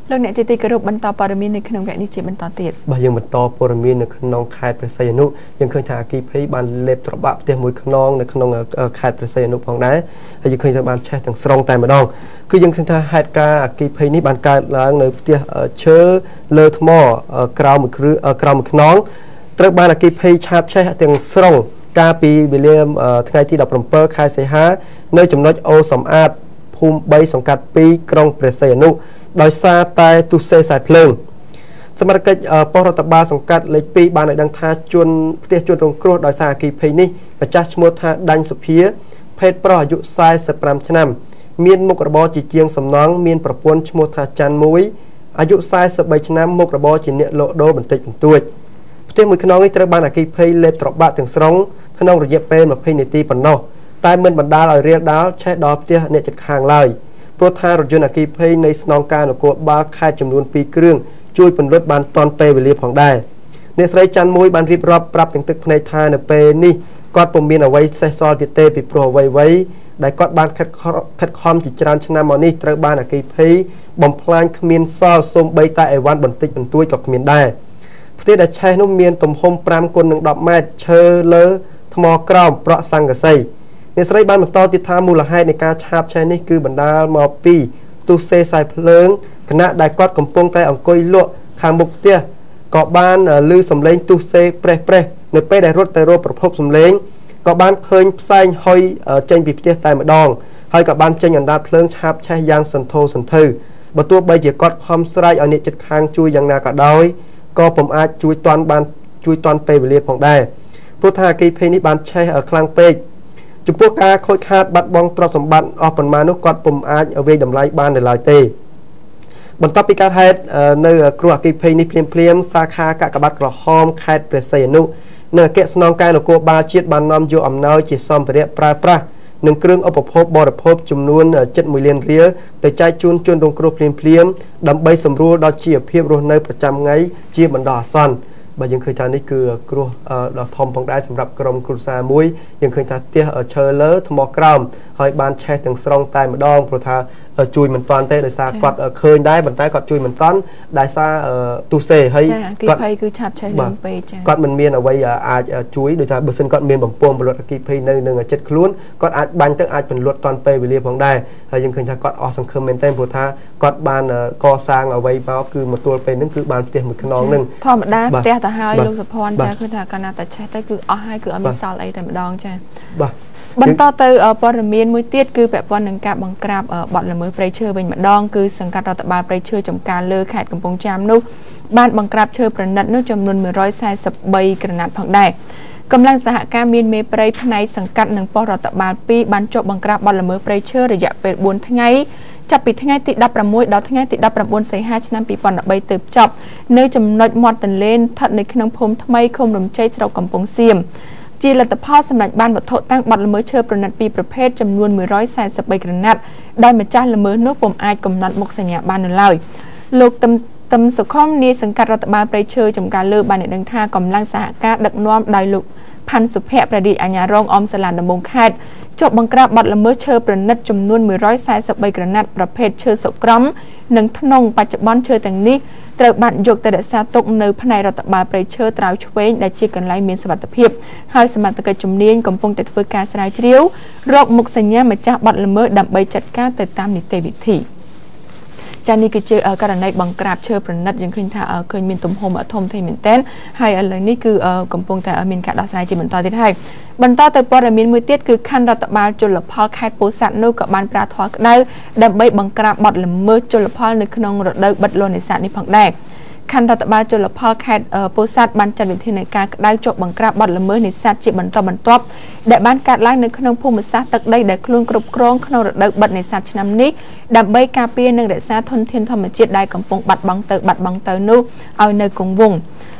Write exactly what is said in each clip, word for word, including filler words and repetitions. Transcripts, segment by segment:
លោកអ្នកជាទីគោរពបន្តព័ត៌មាននៅក្នុងវគ្គនេះជាបន្តទៀតបាទយើងបន្តព័ត៌មាននៅក្នុងខេត្តព្រះសីហនុយើងឃើញថាអគ្គិភ័យបានលេបត្របាក់ផ្ទះមួយខ្នងនៅក្នុងខេត្តព្រះសីហនុផងដែរហើយយើងឃើញថាបានឆេះទាំងស្រុងតែម្ដងគឺយើងឃើញថាហេតុការណ៍អគ្គិភ័យនេះបានកើតឡើងនៅផ្ទះឈើលើថ្មក្រោមមួយគ្រឿងក្រោមមួយខ្នងត្រូវបានអគ្គិភ័យឆាបឆេះទាំងស្រុងកាលពីវេលាថ្ងៃទីដប់ប្រាំពីរខែសីហានៅចំណុចអូសំអាតភូមិបីសង្កាត់ពីរក្រុងព្រះសីហនុដោយសារតែទុសេខ្សែភ្លើងសមត្ថកិច្ចប៉ុស្តិ៍រដ្ឋបាលសង្កាត់លេខពីរបានឲ្យដឹងថាជនផ្ទះជនរងគ្រោះដោយសារអគ្គិភ័យនេះម្ចាស់ឈ្មោះថាដាញ់សុភាភេទប្រុសអាយុសែសិបប្រាំឆ្នាំមានមុខរបរជាជាងសំណង់មានប្រពន្ធឈ្មោះថាច័ន្ទមួយអាយុសែសិបបីឆ្នាំមុខរបរជាអ្នកលក់ដូរបន្តិចបន្តួចផ្ទះមួយខ្នងនេះត្រូវបានអគ្គិភ័យលេបត្របាក់ទាំងស្រុងក្នុងរយៈពេលម្ភៃនាទីប៉ុណ្ណោះតែមិនបណ្ដាលឲ្យរាលដាលឆេះដល់ផ្ទះអ្នកជិតខាងឡើយព្រោះថារថយន្តអគ្គិភ័យនៃស្នងការនគរបាលខេត្តចំនួនពីរគ្រឿងជួយពន្លត់បានទាន់ពេលវេលាផងដែរអ្នកស្រីច័ន្ទមួយបានរៀបរាប់ប្រាប់ទាំងទឹកភ្នែកថានៅពេលនេះគាត់ពុំមានអ្វីសេះសល់ទៀតទេពីព្រោះអ្វីអ្វីដែលគាត់បានខិតខិតខំជាច្រើនឆ្នាំមកនេះត្រូវបានអគ្គិភ័យបំផ្លាញគ្មានសល់សូម្បីតែអីវ៉ាន់បន្តិចបន្តួចក៏គ្មានដែរផ្ទះដែលឆេះនោះមានទំហំប្រាំគុណនឹងដប់ម៉ែត្រឈើលើថ្មក្រោមប្រក់សង្កសីអ្នកស្រីបានបន្តទៀតថាមូលហេតុនៃការឆាបឆេះនេះគឺបណ្ដាលមកពីទុសេខ្សែភ្លើងខណៈដែលគាត់កំពុងតែអង្គុយលក់ខាងមុខផ្ទះក៏បានឮសំឡេងទុសេប្រេះប្រេះនៅពេលដែលរត់ទៅរកប្រភពសំឡេងក៏បានឃើញផ្សែងហុយចេញពីផ្ទះតែម្ដងហើយក៏បានចេញអណ្ដាតភ្លើងឆាបឆេះយ៉ាងសន្ធោសន្ធៅបើទោះបីជាគាត់ខំស្រែកឲ្យអ្នកជិតខាងជួយយ៉ាងណាក៏ដោយក៏ពុំអាចជួយទាន់បានជួយទាន់ពេលវេលាផងដែរព្រោះថាអគ្គិភ័យនេះបានឆេះខ្លាំងពេកចំពោះការខូចខាតបាត់បង់ទ្រព្យសម្បត្តិអស់ប៉ុន្មាននោះគាត់ពុំអាចវាយតម្លៃបាននៅឡើយទេបន្ទាប់ពីការហេតុនៅគ្រោះអគ្គិភ័យនេះភ្លាមភ្លាមសាខាកាកបាទក្រហមខេត្តព្រះសីហនុនិងអគ្គស្នងការនគរបាលជាតិបាននាំយកអំណោយជាសម្ភារៈប្រើប្រាស់និងគ្រឿងឧបភោគបរិភោគចំនួនជិតមួយលានរៀលទៅចែកជូនជនរងគ្រោះភ្លាមភ្លាមដើម្បីសម្រួលដល់ជីវភាពរស់នៅប្រចាំថ្ងៃជាបណ្ដោះអាសន្នបើយើងឃើញថានេះគឺគ្រោះដ៏ធំផងដែរសម្រាប់ក្រុមគ្រួសារមួយយើងឃើញថាផ្ទះឈើលើថ្មក្រោមហើយបានឆេះទាំងស្រុងតែម្ដងព្រោះថាជួយមិនតាន់ទេដោយសារគាត់ឃើញដែរប៉ុន្តែគាត់ជួយមិនតាន់ដោយសារទុសេហើយគាត់អគ្គិភ័យគឺឆាប់ឆេះលឿនពេកចា៎គាត់មិនមានអ្វីអាចជួយដោយថាបើសិនគាត់មានបំពង់ពលរដ្ឋអគ្គិភ័យនៅនឹងចិត្តខ្លួនគាត់អាចបាញ់ទៅអាចពន្លត់តាន់ពេលវេលាផងដែរហើយយើងឃើញថាគាត់អស់សង្ឃឹមមែនទែនព្រោះថាគាត់បានកសាងអ្វីមកគឺមកទល់ពេលហ្នឹងគឺបានផ្ទះមួយខ្នងហ្នឹងធម្មតាផ្ទះទៅហើយលោកសុភ័ណ្ឌចាគឺថាកាលណាតែឆេះទៅគឺអស់ហើយគឺអត់មានសល់អីតែម្ដងចាបាទបន្តទៅព័ត៌មានមួយទៀតគឺពាក់ព័ន្ធនឹងការបង្ក្រាបបទល្មើសព្រៃឈើវិញម្ដងគឺសង្កាត់រដ្ឋបាលព្រៃឈើចំការលើខេត្តកំពង់ចាមនោះបានបង្ក្រាបឈើប្រណិតនោះចំនួនមួយរយសែសិបបីក្រណាត់ផងដែរកម្លាំងសហការមានមេព្រៃផ្នែកសង្កាត់និងប៉ុស្តិ៍រដ្ឋបាលពីរបានចុះបង្ក្រាបបទល្មើសព្រៃឈើរយៈពេលបួនថ្ងៃចាប់ពីថ្ងៃទីដប់ប្រាំមួយដល់ថ្ងៃទីដប់ប្រាំបួនសីហាឆ្នាំពីរពាន់ដប់បីទើបចប់នៅចំណុចមាត់ទន្លេស្ថិតនៅក្នុងភូមិថ្មីឃុំរំជ័យស្រុកកំពង់សៀមជាលទ្ធផលសម្រាប់បានវត្ថុតាំងបទល្មើសឈើប្រណិតពីរប្រភេទចំនួនមួយរយសែសិបបីក្រណាត់ដោយម្ចាស់ល្មើសនោះពុំអាចកំណត់មុខសញ្ញាបាននៅឡើយលោកទឹមទឹមសុខុមនាយសង្កាត់រដ្ឋបាលព្រៃឈើចំការលើបានដឹងថាកម្លាំងសហការដឹកនាំដោយលោកផាន់សុភ័ក្រប្រឌិតអាជ្ញារងអមសាលាដំបងខេត្តចុះបង្ក្រាបបទល្មើសឈើប្រណិតចំនួនមួយរយសែសិបបីក្រណាត់ប្រភេទឈើសុក្រំនិងធ្នង់បច្ចុប្បន្នឈើទាំងនេះត្រូវបានយកទៅរក្សាទុកនៅផ្នែករដ្ឋបាលព្រៃឈើត្រើយឆ្វេងដែលជាកន្លែងមានសុវត្ថិភាពហើយសមត្ថកិច្ចជំនាញកំពុងតែធ្វើការស្រាវជ្រាវរកមុខសញ្ញាម្ចាស់បទល្មើសដើម្បីចាត់ការទៅតាមនីតិវិធីចានេះគឺជាករណីបង្ក្រាបឈើប្រណិតយើងឃើញថាឃើញមានទំហំធំធេងមែនទែនហើយឥឡូវនេះគឺកំពុងតែមានការដោះស្រាយជាបន្តទៀតហើយបន្តទៅព័ត៌មានមួយទៀតគឺខណ្ឌរដ្ឋបាលជលផលខេត្តពោធិ៍សាត់នោះក៏បានប្រាថ្នាក្តៅដើម្បីបង្ក្រាបបទល្មើសជលផលនៅក្នុងរដូវបិទលន់នេសាទនេះផងដែរខណ្ឌរដ្ឋបាលជលផលខេត្តពោធិ៍សាត់បានចាត់វិធានការក្តៅចុះបង្ក្រាបបទល្មើសនេសាទជាបន្តបន្ទាប់ដែលបានកើតឡើងនៅក្នុងភូមិសាស្ត្រទឹកដីដែលខ្លួនគ្រប់គ្រងក្នុងរដូវបិទនេសាទឆ្នាំនេះដើម្បីការពារនិងរក្សាធនធានធម្មជាតិដែលកំពុងបាត់បង់ទៅបាត់បង់ទៅនោះឲ្យនៅគង់វង្ស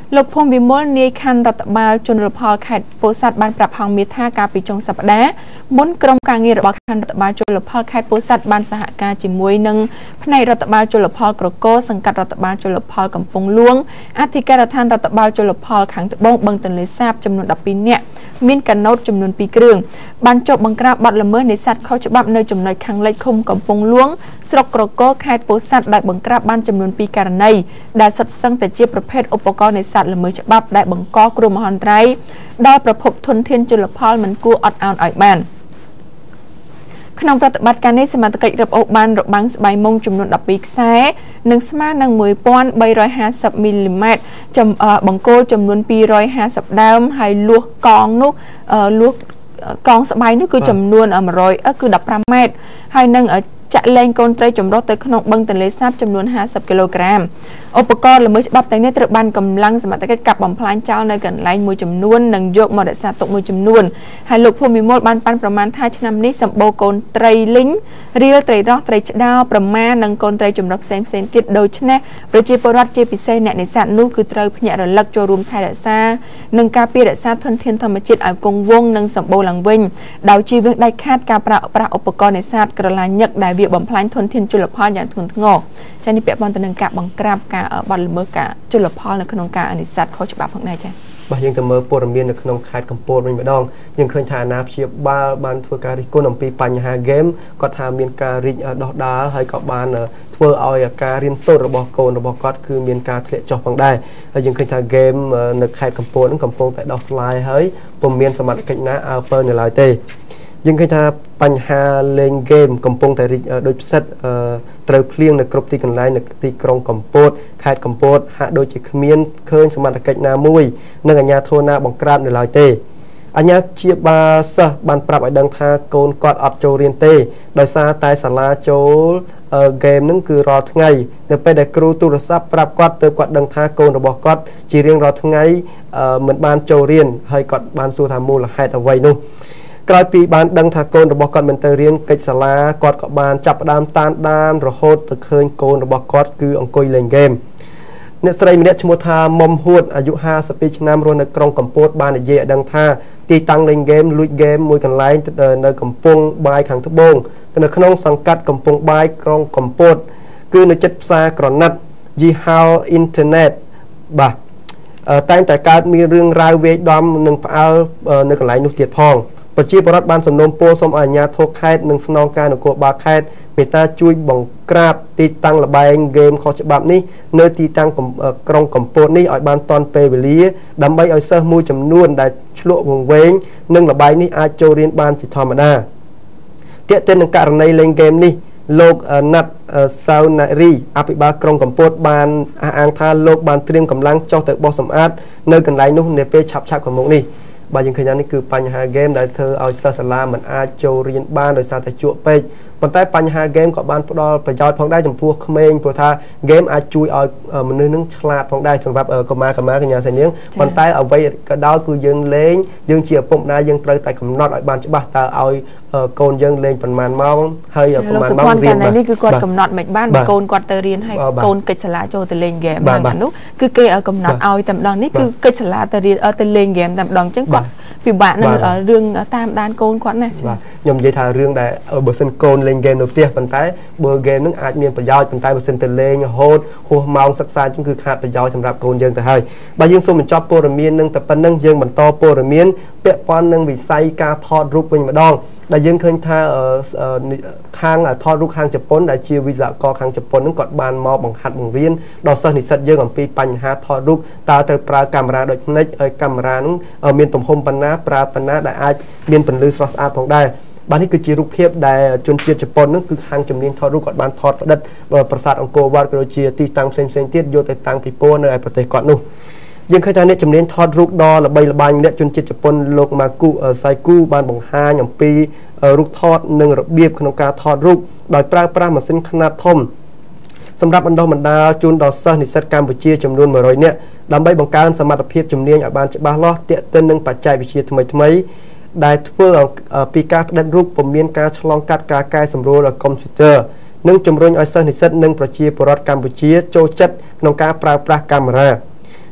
លោកភូមិវិមលនាយខណ្ឌរដ្ឋបាលជលផលខេត្តពោធិ៍សាត់បានប្រាប់ហងមេថាកាលពីចុងសប្តាហ៍មុនក្រុមការងាររបស់ខណ្ឌរដ្ឋបាលជលផលខេត្តពោធិ៍សាត់បានសហការជាមួយនឹងផ្នែករដ្ឋបាលជលផលក្រកោសង្កាត់រដ្ឋបាលជលផលកំពង់ហ្លួងអធិការដ្ឋានរដ្ឋបាលជលផលខាងត្បូងបឹងទន្លេសាបចំនួនដប់ពីរនាក់មានកាណូតចំនួនពីរគ្រឿងបានចុះបង្ក្រាបបទល្មើសនេសាទខុសច្បាប់នៅចំណុចខាងលិចឃុំកំពង់ហ្លួងស្រុកក្រកោខេត្តពោធិ៍សាត់ដោយបង្ក្រាបបានចំនួនពីរករណីដែលសុទ្ធសឹងតែជាប្រភេទឧបករណ៍នេសាទល្មើសច្បាប់ដែលបង្កគ្រោះមហន្តរាយដល់ប្រភពធនធានជលផលមិនគួរអត់ឱនឲ្យបានក្នុងប្រតិបត្តិការនេះសមាជិករឹបអូសបានរបាំងស្បៃមុងចំនួនដប់ពីរខ្សែនិងស្មើនឹងមួយពាន់បីរយហាសិបមីលីម៉ែត្រចំបង្គោលចំនួនពីររយហាសិបដើមហើយលួសកងនោះលួសកងស្បៃនោះគឺចំនួនមួយរយគឺដប់ប្រាំម៉ែត្រហើយនឹងចាក់លែងកូនត្រីចម្រុះទៅក្នុងបឹងទន្លេសាបចំនួនហាសិបគីឡូក្រាមឧបករណ៍ល្មើសច្បាប់ទាំងនេះត្រូវបានកម្លាំងសមត្ថកិច្ចកាប់បំផ្លាញចោលនៅកន្លែងមួយចំនួននិងយកមករក្សាទុកមួយចំនួនហើយលោកភូមិមលបានប៉ាន់ប្រមាណថាឆ្នាំនេះសម្បូរកូនត្រីលីងរៀលត្រីរ៉ស់ត្រីឆ្ដោប្រមាណនិងកូនត្រីចម្រុះផ្សេងផ្សេងទៀតដូច្នេះប្រជាពលរដ្ឋជាពិសេសអ្នកនេសាទនោះគឺត្រូវភ្ញាក់រលឹកចូលរួមថែរក្សានិងការពាររក្សាធនធានធម្មជាតិឲ្យគង់វង្សនិងសម្បូរឡើងវិញដោយជៀសវាងដាច់ខាតការប្រើប្រាស់ឧបករណ៍នេសាទក្រឡាញឹកដែលវាបំផ្លាញធនធានជលផលយ៉ាងធ្ងន់ធ្ងរចា៎នេះពាក់ព័ន្ធទៅនឹងការបង្ក្រាបការបទល្មើសការជលផលនៅក្នុងការនេសាទខុសច្បាប់ផងដែរចា៎បាទយើងទៅមើលព័ត៌មាននៅក្នុងខេត្តកំពតវិញម្ដងយើងឃើញថាអាណាព្យាបាលបានធ្វើការរិះគន់អំពីបញ្ហាហ្គេមគាត់ថាមានការរីកដោះដាលហើយក៏បានធ្វើឲ្យការរៀនសូត្ររបស់កូនរបស់គាត់គឺមានការធ្លាក់ចុះផងដែរហើយយើងឃើញថាហ្គេមនៅខេត្តកំពតនឹងកំពុងតែដោះស្រាយហើយពុំមានសមត្ថកិច្ចណាអើពើនៅឡើយទេយើងឃើញថាបញ្ហាលេងហ្គេមកំពុងតែរីកដូចផ្សិតត្រូវភ្លៀងនៅគ្រប់ទីកន្លែងនៅទីក្រុងកំពតខេត្តកំពតហាក់ដូចជាគ្មានឃើញសមត្ថកិច្ចណាមួយនិងអាជ្ញាធរណាបង្ក្រាបនៅឡើយទេអាជ្ញាព្យាបាលសិស្សបានប្រាប់ឲ្យដឹងថាកូនគាត់អត់ចូលរៀនទេដោយសារតែសាលាចូលហ្គេមនឹងគឺរាល់ថ្ងៃនៅពេលដែលគ្រូទូរស័ព្ទប្រាប់គាត់ទើបគាត់ដឹងថាកូនរបស់គាត់ជារៀងរាល់ថ្ងៃមិនបានចូលរៀនហើយគាត់បានសួរថាមូលហេតុអ្វីនោះក្រោយពីបានដឹងថាកូនរបស់គាត់មិនទៅរៀនកិច្ចសាលាគាត់ក៏បានចាប់ផ្ដើមតាមដានរហូតទៅឃើញកូនរបស់គាត់គឺអង្គុយលេងហ្គេមអ្នកស្រីម្នាក់ឈ្មោះថាមុំហួតអាយុហាសិបពីរឆ្នាំរស់នៅក្រុងកំពតបាននិយាយឲ្យដឹងថាទីតាំងលេងហ្គេមលួចហ្គេមមួយកន្លែងនៅកំពង់បាយខាងត្បូងនៅក្នុងសង្កាត់កំពង់បាយក្រុងកំពតគឺនៅជិតផ្សារក្រណាត់យីហោអ៊ីនធឺណិតបាទតែងតែកើតមានរឿងរ៉ាវវេយដំនិងផ្អើលនៅកន្លែងនោះទៀតផងប្រជាពលរដ្ឋបានសំណូមពរសូមឲ្យអាជ្ញាធរខេត្តនិងស្នងការនគរបាលខេត្តមេត្តាជួយបង្ក្រាបទីតាំងលបែងហ្គេមខុសច្បាប់នេះនៅទីតាំងក្រុងកំពតនេះឲ្យបានទាន់ពេលវេលាដើម្បីឲ្យសិស្សមួយចំនួនដែលឆ្លក់វង្វេងនិងលបែងនេះអាចចូលរៀនបានជាធម្មតាទាក់ទិននឹងករណីលេងហ្គេមនេះលោកណាត់សៅណារីអភិបាលក្រុងកំពតបានអះអាងថាលោកបានត្រៀមកម្លាំងចុះទៅបោះសម្អាតនៅកន្លែងនោះនៅពេលឆាប់ឆាប់ខាងមុខនេះបាទយើងឃើញថានេះគឺបញ្ហាហ្គេមដែលធ្វើឲ្យសិស្សសាលាមិនអាចចូលរៀនបានដោយសារតែជក់ពេកប៉ុន្តែបញ្ហាហ្គេមក៏បានផ្ដល់ប្រយោជន៍ផងដែរចំពោះក្មេងព្រោះថាហ្គេមអាចជួយឲ្យមនុស្សនឹងឆ្លាតផងដែរសម្រាប់កុមារកុមារកញ្ញាសនាងប៉ុន្តែអ្វីក៏ដោយគឺយើងលេងយើងជាឪពុកម្ដាយយើងត្រូវតែកំណត់ឲ្យបានច្បាស់តើឲ្យកូនយើងលេងប៉ុន្មានម៉ោងហើយប៉ុន្មានម៉ោងរៀនបាទនេះគឺគាត់កំណត់មិនបានកូនគាត់ទៅរៀនហើយកូនកិច្ចសាលាចូលទៅលេងហ្គេមហ្នឹងអានោះគឺគេកំណត់ឲ្យតែម្ដងនេះគឺកិច្ចសាលាទៅរៀនទៅលេងហ្គេមតែម្ដងអញ្ចឹងគាត់ពិបាកនឹងរឿងតាមដានកូនគាត់ណាបាទខ្ញុំនិយាយថារឿងដែលបើសិនកូនលេងហ្គេមនៅផ្ទះប៉ុន្តែបើហ្គេមនឹងអាចមានប្រយោជន៍ប៉ុន្តែបើសិនទៅលេងរហូតហួសម៉ោងសិក្សាជាងគឺខាតប្រយោជន៍សម្រាប់កូនយើងទៅហើយបាទយើងសូមបញ្ចប់ព័ត៌មាននឹងតែប៉ុណ្្នឹងយើងបន្តព័ត៌មានពាក់ព័ន្ធនឹងវិស័យការថតរូបវិញម្ដងដែលយើងឃើញថាខាងថតរូបខាងជប៉ុនដែលជាវិស្វករខាងជប៉ុននឹងគាត់បានមកបង្ហាត់បង្រៀនដល់សិស្សនិស្សិតយើងអំពីបញ្ហាថតរូបតើត្រូវប្រើកាមេរ៉ាដូចម៉េចឲ្យកាមេរ៉ានឹងមានទំហំប៉ុណ្ណាប្រើប៉ុណ្ណាដែលអាចមានពន្លឺស្រស់ស្អាតផងដែរបាទនេះគឺជារូបភាពដែលជនជាតិជប៉ុននឹងគឺខាងជំនាញថតរូបគាត់បានថតផ្តិតប្រាសាទអង្គរវត្តក៏ដូចជាទីតាំងផ្សេងផ្សេងទៀតយកទៅតាំងពីពណ៌នៅឯប្រទេសគាត់នោះយើងឃើញថាអ្នកជំនាញថតរូបដ៏ល្បីល្បាញអ្នកជនជាតិជប៉ុនលោកម៉ាគូសៃគូបានបង្ហាញអំពីរូបថតនិងរបៀបក្នុងការថតរូបដោយប្រើប្រាស់ម៉ាស៊ីនខ្នាតធំសម្រាប់បណ្ដុះបណ្ដាលជូនដល់សិស្សនិស្សិតកម្ពុជាចំនួនមួយរយនាក់ដើម្បីបង្កើនសមត្ថភាពជំនាញឲ្យបានច្បាស់លាស់ទាក់ទិននឹងបច្ចេកវិទ្យាថ្មីថ្មីដែលធ្វើពីការផ្តិតរូបពុំមានការឆ្លងកាត់ការកែសម្រួលដល់កុំព្យូទ័រនិងជំរុញឲ្យសិស្សនិស្សិតនិងប្រជាពលរដ្ឋកម្ពុជាចូលចិត្តក្នុងការប្រើប្រាស់កាមេរ៉ា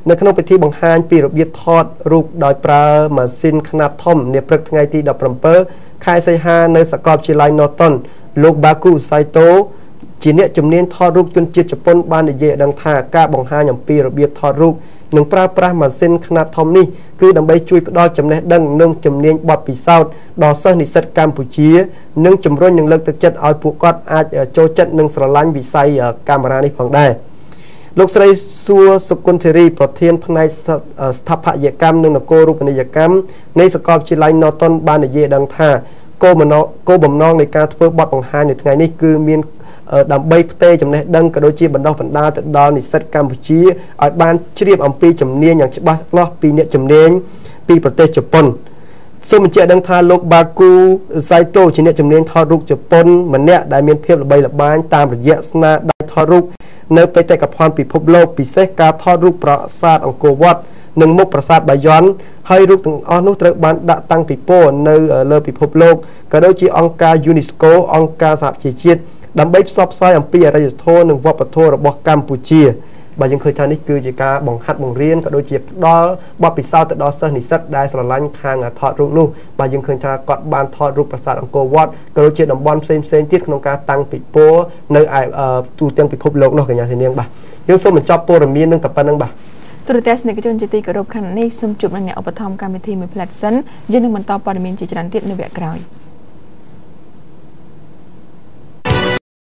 នៅក្នុងពិធីបង្ហាញពីរបៀបថតរូបដោយប្រើម៉ាស៊ីនខ្នាតធំនាព្រឹកថ្ងៃទី ដប់ប្រាំពីរ ខែសីហានៅសាកលវិទ្យាល័យ Norton លោក Baku Saito ជាអ្នកជំនាញថតរូបជនជាតិជប៉ុនបាននិយាយឲ្យដឹងថាការបង្ហាញអំពីរបៀបថតរូបនិងប្រើប្រាស់ម៉ាស៊ីនខ្នាតធំនេះគឺដើម្បីជួយផ្ដល់ចំណេះដឹងនិងជំនាញបទពិសោធន៍ដល់សិស្សនិស្សិតកម្ពុជានិងជំរុញនិងលើកទឹកចិត្តឲ្យពួកគាត់អាចចូលចិត្តនិងស្រឡាញ់វិស័យកាមេរ៉ានេះផងដែរលោកស្រីសួរសុគន្ធធារីប្រធានផ្នែកស្ថាបត្យកម្មនិងនគររូបនីយកម្មនៃសាកលវិទ្យាល័យ Norton បាននិយាយដឹងថាគោលបំណងគោលបំណងនៃការធ្វើបទបង្ហាញនៅថ្ងៃនេះគឺមានដើម្បីផ្ទេរចំណេះដឹងក៏ដូចជាបណ្ដុះបណ្ដាលទៅដល់និស្សិតកម្ពុជាឲ្យបានជ្រាបអំពីជំនាញយ៉ាងច្បាស់លាស់ពីអ្នកជំនាញពីប្រទេសជប៉ុនសូមបញ្ជាក់ដឹងថាលោក Baku Saito ជាអ្នកជំនាញថតរូបជប៉ុនម្នាក់ដែលមានភាពល្បីល្បាញតាមរយៈស្នាដៃថតរូបនៅបេតិកភណ្ឌពិភពលោកពិសេសការថតរូបប្រាសាទអង្គរវត្តនិងមុខប្រាសាទបាយ័នហើយរូបទាំងអស់នោះត្រូវបានដាក់តាំងពិព័រណ៍នៅលើពិភពលោកក៏ដូចជាអង្គការ UNESCO អង្គការសហប្រជាជាតិដើម្បីផ្សព្វផ្សាយអំពីអរិយធម៌និងវប្បធម៌របស់កម្ពុជាបាទយើងឃើញថានេះគឺជាការបង្ហាត់បង្រៀនក៏ដូចជាផ្ដល់បទពិសោធន៍ទៅដល់សិស្សនិស្សិតដែលស្រឡាញ់ខាងថតរូបនោះបាទយើងឃើញថាគាត់បានថតរូបប្រាសាទអង្គរវត្តក៏ដូចជាតំបន់ផ្សេងផ្សេងទៀតក្នុងការតាំងពិព័រណ៍នៅឯទូទាំងពិភពលោកនោះកញ្ញាធានាងបាទយើងសូមបញ្ចប់ព័ត៌មាននឹងតែប៉ុណ្្នឹងបាទទូរទស្សនិកជនជាទីគោរពខណ្ឌនេះសូមជួបនឹងអ្នកឧបត្ថម្ភកម្មវិធីមួយផ្លែតសិនយើងនឹងបន្តព័ត៌មានជាច្រើនទៀតនៅវគ្គក្រោយ